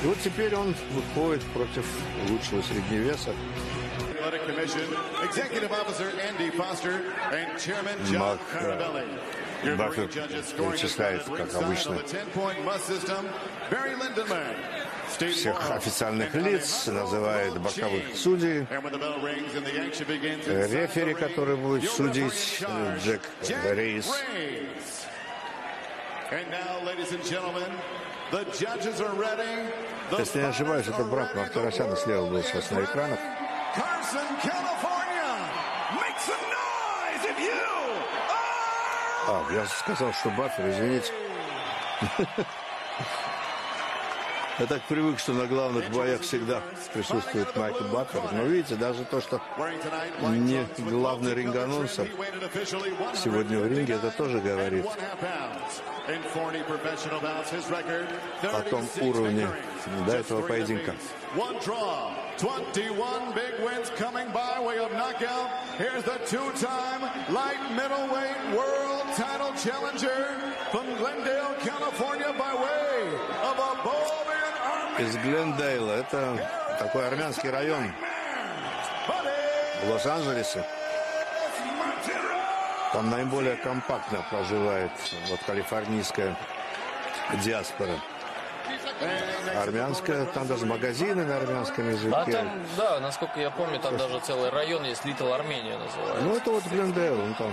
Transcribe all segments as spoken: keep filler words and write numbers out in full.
И вот теперь он выходит против лучшего средневеса. Мак Баффер перечисляет, как обычно, всех официальных лиц, называет боковых судей. Рефери, который будет судить, Джек Рейс. Если не ошибаюсь, это брат Мартиросяна слева был сейчас на экранах. А, я сказал, что Баффер, извините. Я так привык, что на главных боях всегда присутствует Майкл Баффер. Но видите, даже то, что не главный ринг-анонсер сегодня в ринге, это тоже говорит о том уровне до этого поединка. twenty-one big wins coming by way of knockout. Here's the two-time light middleweight world title challenger from Glendale, California, by way of Abovian Army. Из Глендейла. Это такой армянский район в Лос-Анджелесе. Там наиболее компактно проживает вот калифорнийская диаспора. Армянская, там даже магазины на армянском языке. А там, да, насколько я помню, там даже целый район есть, Литл Армения называется. Ну, это вот Глендейл, ну, там,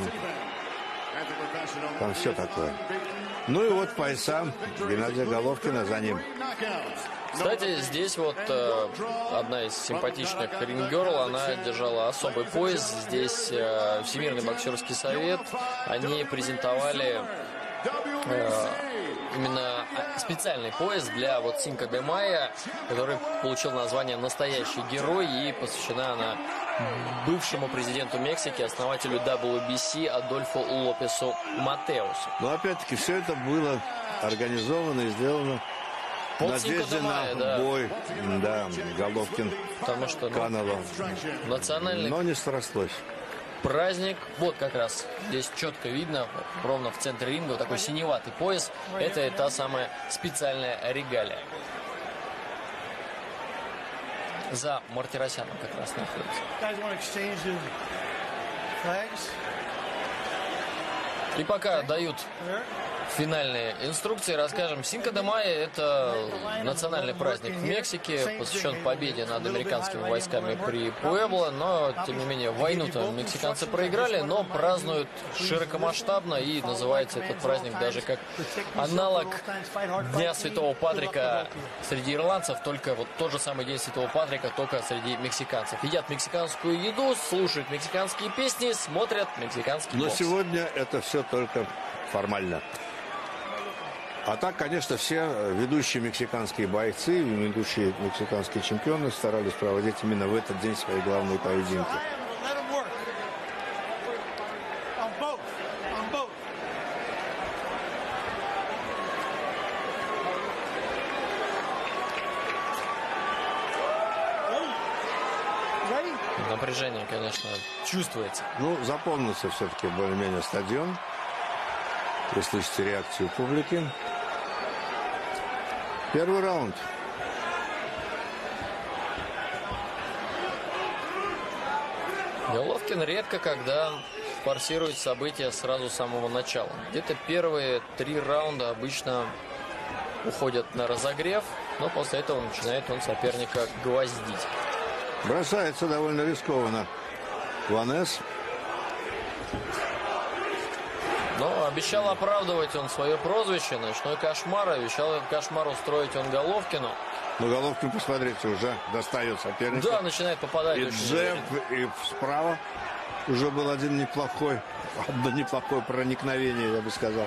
там все такое. Ну и вот пояса Геннадия Головкина за ним. Кстати, здесь вот э, одна из симпатичных ринггерл, она держала особый пояс. Здесь э, Всемирный боксерский совет, они презентовали э, именно специальный пояс для вот Синко де Майо, который получил название «Настоящий герой», и посвящена она бывшему президенту Мексики, основателю дабл ю би си Адольфо Лопесу Матеусу. Но опять-таки все это было организовано и сделано в надежде на да. бой, да, Головкин, потому что Канело, ну, национальный... но не срослось. Праздник, вот как раз здесь четко видно, ровно в центре ринга, вот такой синеватый пояс, это та самая специальная регалия. За Мартиросяном как раз находится. И пока дают финальные инструкции, расскажем. Синко де Майо – это национальный праздник в Мексике, посвящен победе над американскими войсками при Пуэбло, но, тем не менее, войну-то мексиканцы проиграли, но празднуют широкомасштабно, и называется этот праздник даже как аналог Дня Святого Патрика среди ирландцев, только вот тот же самый День Святого Патрика, только среди мексиканцев. Едят мексиканскую еду, слушают мексиканские песни, смотрят мексиканский бокс. Но сегодня это все только формально. А так, конечно, все ведущие мексиканские бойцы, ведущие мексиканские чемпионы старались проводить именно в этот день свои главные поединки. Напряжение, конечно, чувствуется. Ну, заполнился все-таки более-менее стадион. Вы слышите реакцию публики. Первый раунд. Головкин редко когда форсирует события сразу с самого начала. Где-то первые три раунда обычно уходят на разогрев, но после этого начинает он соперника гвоздить. Бросается довольно рискованно Ванес. Но обещал оправдывать он свое прозвище, ночной кошмар, обещал этот кошмар устроить он Головкину. Но Головкин, посмотрите, уже достает соперника. Да, начинает попадать. И джеб, и справа уже был один неплохой, одно неплохое проникновение, я бы сказал.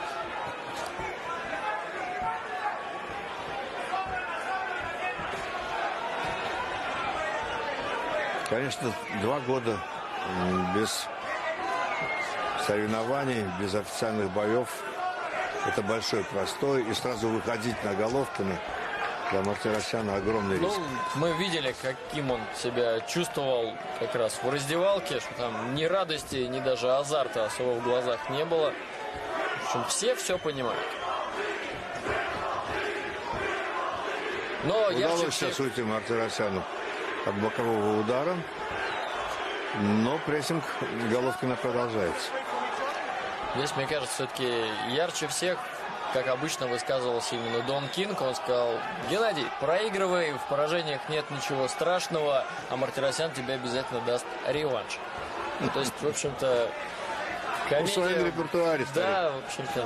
Конечно, два года без соревнований, без официальных боев. Это большой простой. И сразу выходить на Головкина для Мартиросяна огромный риск. Ну, мы видели, каким он себя чувствовал как раз в раздевалке, что там ни радости, ни даже азарта особо в глазах не было. В общем, все все понимают. Но ярче Удалось всех... сейчас уйти Мартиросяну от бокового удара. Но прессинг Головкина продолжается. Здесь, мне кажется, все-таки ярче всех, как обычно, высказывался именно Дон Кинг. Он сказал: Геннадий, проигрывай, в поражениях нет ничего страшного, а Мартиросян тебе обязательно даст реванш. Ну, то есть, в общем-то, комедия... В своем репертуаре стоит. Да, в общем-то.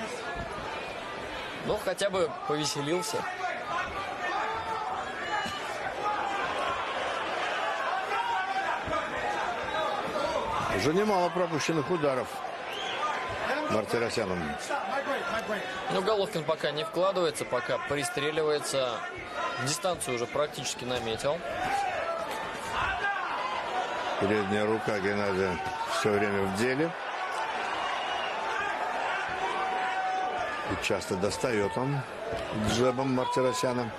Ну, хотя бы повеселился. Уже немало пропущенных ударов Мартиросяном. Ну, Головкин пока не вкладывается, пока пристреливается. Дистанцию уже практически наметил. Передняя рука Геннадия все время в деле. И часто достает он джебом Мартиросяна.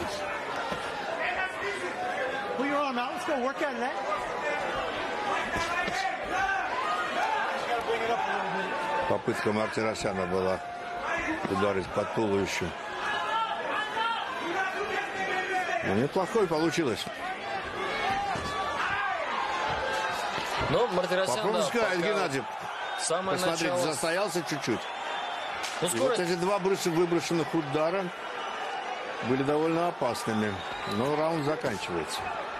Попытка Мартиросяна была ударить под туловище. Ну, неплохой получилось. Ну, Мартиросян, Пропускает да, Геннадий. Самое Посмотрите, начало... застоялся чуть-чуть. Ну, И скорость... вот эти два выброшенных удара были довольно опасными. Но раунд заканчивается.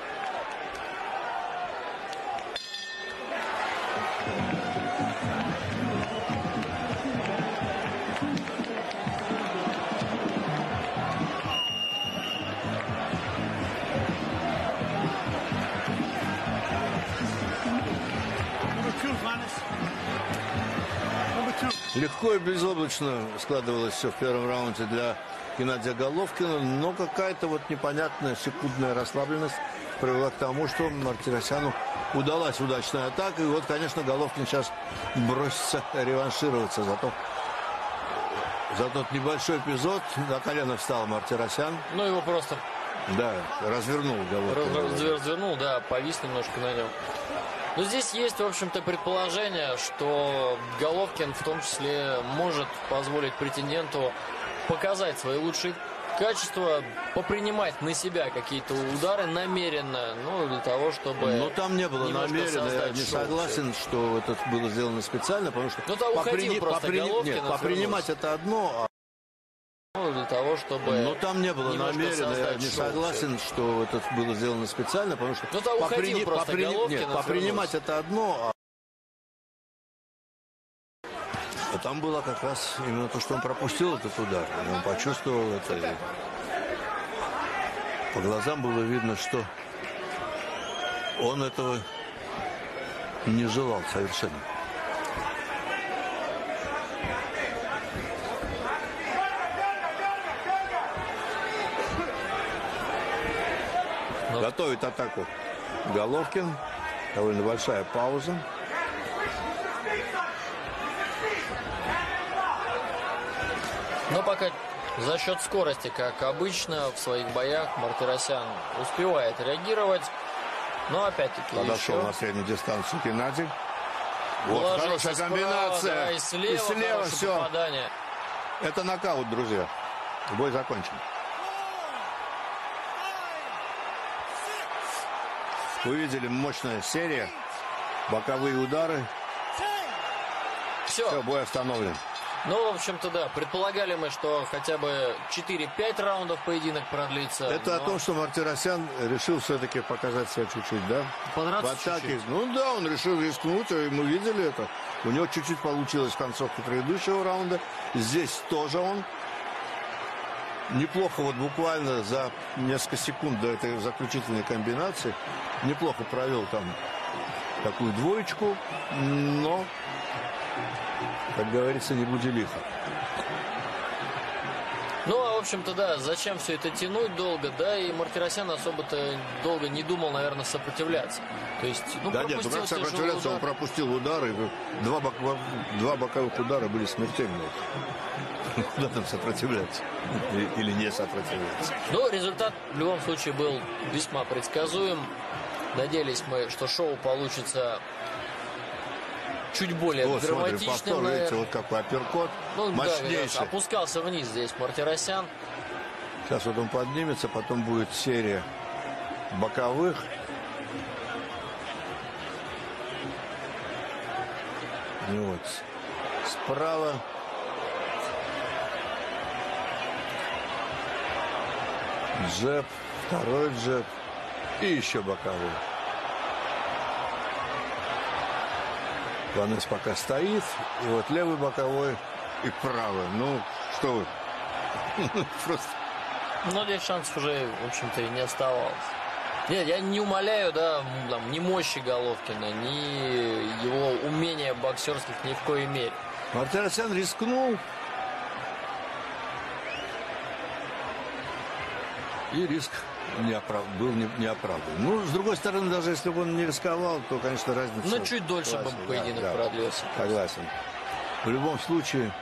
Легко и безоблачно складывалось все в первом раунде для Геннадия Головкина, но какая-то вот непонятная секундная расслабленность привела к тому, что Мартиросяну удалась удачная атака. И вот, конечно, Головкин сейчас бросится реваншироваться за, то, за тот небольшой эпизод. На колено встал Мартиросян. Ну, его просто... Да, развернул Головкин. Раз, развернул, да, повис немножко на нем. Но здесь есть, в общем-то, предположение, что Головкин в том числе может позволить претенденту показать свои лучшие качества, попринимать на себя какие-то удары намеренно, ну, для того, чтобы... Но там не было намеренно, я не шоу, согласен, все. что это было сделано специально, потому что... Ну, там уходил попри... просто попри... Головкин, Нет, попринимать это одно, ну, для того, чтобы... Но там не было намеренно, я не шоу, согласен, все. что это было сделано специально, потому что... Ну, там попри... уходил просто попри... Головкин, Нет, попринимать это одно, а там было как раз именно то, что он пропустил этот удар. Он почувствовал это. И по глазам было видно, что он этого не желал совершенно. Но... Готовит атаку Головкин. Довольно большая пауза. Но пока за счет скорости, как обычно, в своих боях Мартиросян успевает реагировать. Но опять-таки подошел еще... на среднюю дистанцию Геннадий. Вот Ложится хорошая справа, комбинация. да, и слева, и слева все. Попадание. Это нокаут, друзья. Бой закончен. Вы видели, мощная серия. Боковые удары. Все. Все, бой остановлен. Ну, в общем-то, да, предполагали мы, что хотя бы четыре-пять раундов поединок продлится. Это но... о том, что Мартиросян решил все-таки показать себя чуть-чуть, да? Подраться в атаке. чуть-чуть. Ну да, он решил рискнуть, и мы видели это. У него чуть-чуть получилось в концовке предыдущего раунда. Здесь тоже он неплохо, вот буквально за несколько секунд до этой заключительной комбинации, неплохо провел там такую двоечку, но... Как говорится, не буди лихо. Ну, а в общем-то, да, зачем все это тянуть долго, да, и Мартиросян особо-то долго не думал, наверное, сопротивляться. То есть, ну, да нет, ну как сопротивляться, он пропустил удары, два, бок, два боковых удара были смертельные. Куда там сопротивляться? Или не сопротивляться? Ну, результат в любом случае был весьма предсказуем. Надеялись мы, что шоу получится чуть более вот, драматичным, смотрим, повтор, видите, вот какой апперкот, ну, мощнейший. Да, опускался вниз здесь Мартиросян. Сейчас вот он поднимется, потом будет серия боковых. И вот справа. Джеб, второй джеб и еще боковой. Ванесс пока стоит, и вот левый боковой и правый. Ну, что вы, просто... Но здесь шансов уже, в общем-то, и не оставалось. Нет, я не умаляю, да, там, ни мощи Головкина, ни его умения боксерских ни в коей мере. Мартиросян рискнул. И риск не оправ... был не, не оправдан. Ну, с другой стороны, даже если бы он не рисковал, то, конечно, разница... Но чуть дольше бы поединок да, продлился. Согласен. В любом случае,